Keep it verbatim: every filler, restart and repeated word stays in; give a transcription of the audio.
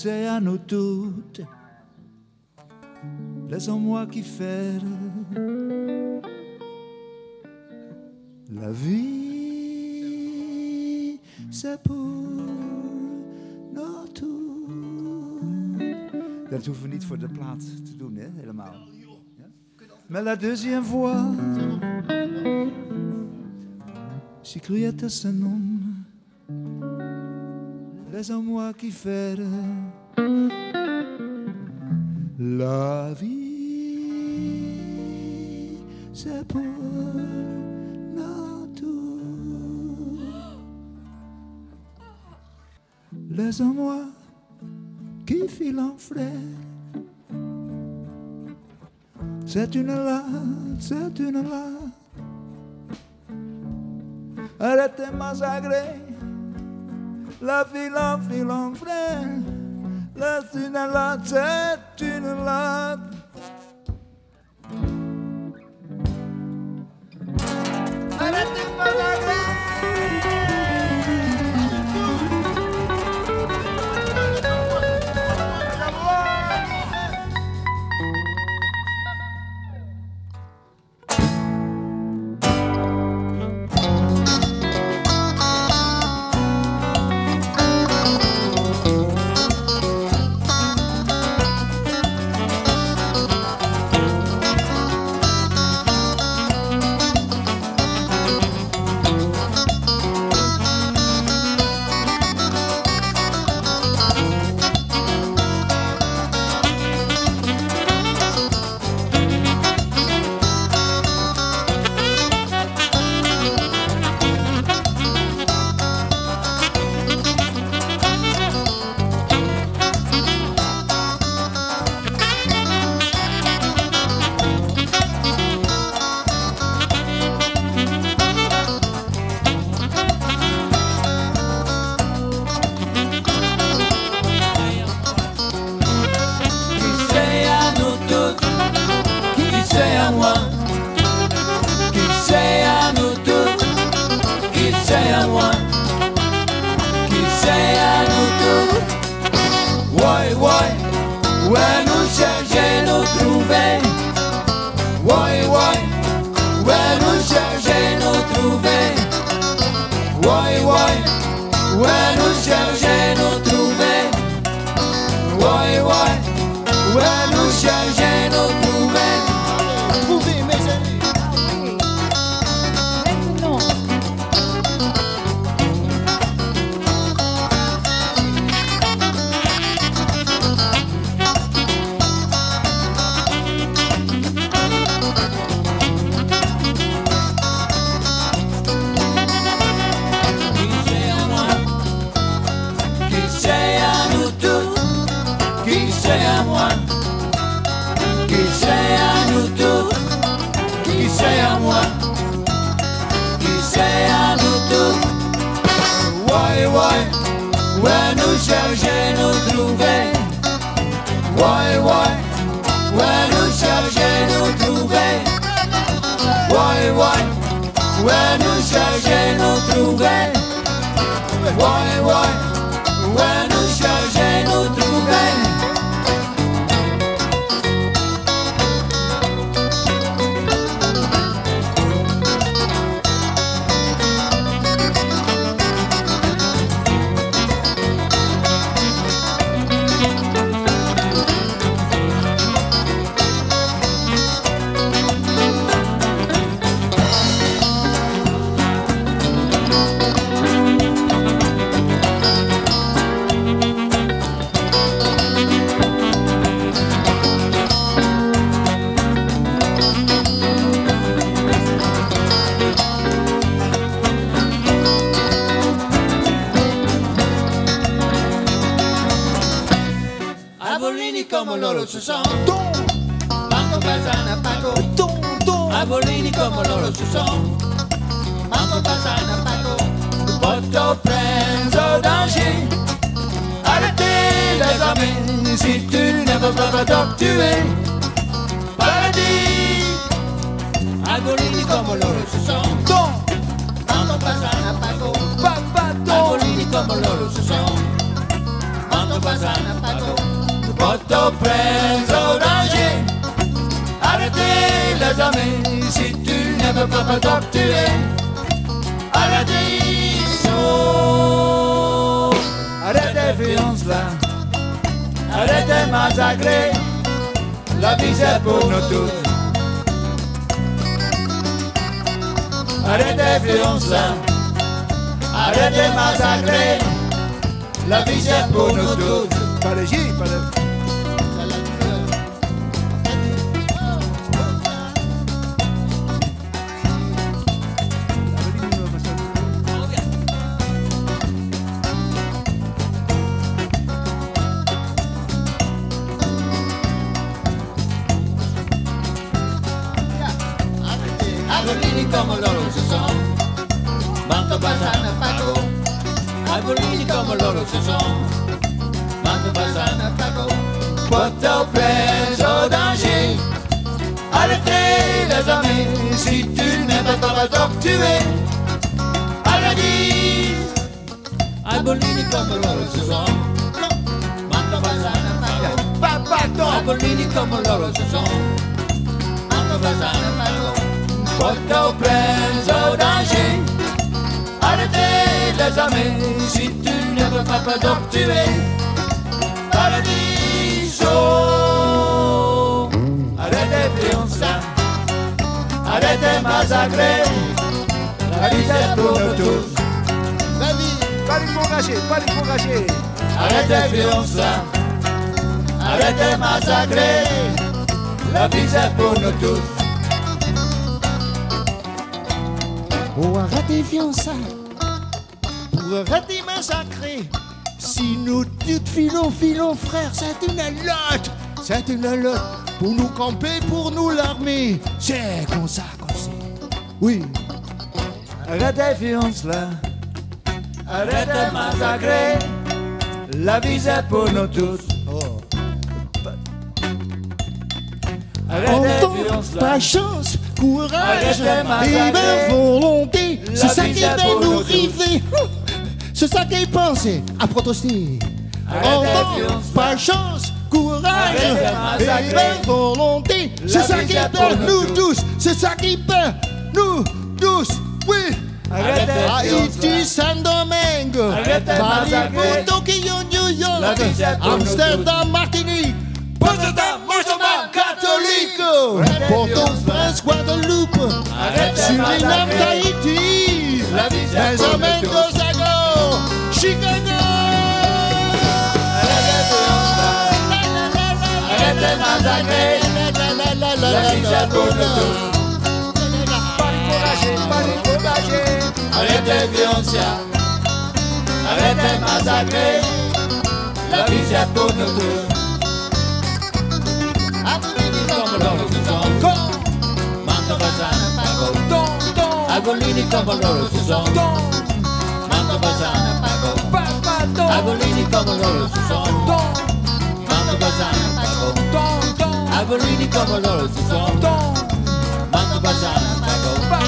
c'est à nous toutes, laissons-moi qui faire la vie, c'est pour nous tous. Dat hoeven we niet voor de plaat te doen, hè, helemaal. Ja? Maar la deuxième voix, si criette ce nom, laisse-moi qui faire la vie, c'est pour nous tous. Laisse-moi qui file en frère. C'est une latte, c'est une latte. Arrêtez massacré. La file en file en frère. C'est une latte, c'est une latte. Arrêtez massacré. Woi woi, ouais nous chercher nous trouver. Woi woi, ouais nous chercher nous trouver. Woi woi, ouais nous chercher nous trouver. Woi woi, ouais nous chercher nous trouver. Trouver mes amis. Ouais nous chercher nous trouver. Woi woi, ouais nous chercher nous trouver. Woi woi, ouais nous chercher nous trouver. Woi woi, ouais nous chercher nous trouver. Como loro se son, Mango Pasana Paco, Abolini como loro se son, Mango Pasana Paco, votre friends au danger. Arrêtez les amis, si tu ne veux pas t'obtuer. Paradis, Abolini como loro se son, Mango Pasana Paco, Abolini como loro se son. manco passano pago. Port-au-Prince au danger. Arrêtez les amis, si tu ne veux pas t'octuer. Arrêtez chaud. Arrêtez violence là. Arrêtez massacrer. La vie c'est pour nous tous. Arrêtez violence là. Arrêtez massacrer. La vie c'est pour nous tous. Pas le J, pas le... Agolini come loro si sono, manco passano pago. Agolini come loro si sono, manco passano pago. Port-au-Prince au danger. Arrêtez les amis, si tu ne veux pas t'octuer. Arrêtez. Agolini come loro si sono, manco passano pago. Agolini come loro si sono, manco passano pago. Port-au-Prince au danger. Arrêtez les amis, si tu ne veux pas t'octuer. Paradis chaud. Arrêtez violence, arrêtez massacrer. La vie c'est pour nous tous. La vie, pas les engager, pas les engager. Arrêtez violence, arrêtez massacrer. La vie c'est pour nous tous. Oh, arrêtez fiançailles, pour arrêter massacrer. Si nous toutes filons, filons, frères, c'est une lotte, c'est une lotte. Pour nous camper, pour nous l'armée, c'est comme ça qu'on sait. Oui. Arrêtez violence là, arrêtez massacrer. La vie c'est pour nous tous. Oh. Arrêtez violence là. Pas chance, courage Arrêtez et massacrer. même volonté. C'est La ça vie, qui c'est fait pour nous nous tous. river. C'est ça qui pense à protester. Arrêtez Entends, violence là. pas chance, courage Arrêtez et massacrer. même volonté. C'est La ça vie, qui c'est fait pour nous nous tous. tous. C'est ça qui fait nous tous. Oui. Arrêtez violence Haïti, là. Saint-Domingue, Arrêtez Paris, massacrer. Tokyo, New La York, vie, c'est pour nous Amsterdam, Martinique, Potsdam, musulman, catholique, Arrêtez Port-au-Prince, Guadeloupe, Arrêtez Suriname, massacrer. Tahiti, La vie, c'est pour nous Benjamin tous. Dosago, Chicago. Arrêtez massacrer. La vie c'est pour nous tous. Arrêtez violence, arrêtez massacrer. La vie c'est pour nous tous. Agolini comme loro si sono, manco passano pago. Agolini come loro si sono, manco passano pago. Agolini come loro si sono, manco passano pago. Agolini come loro si sono, manco passano pago.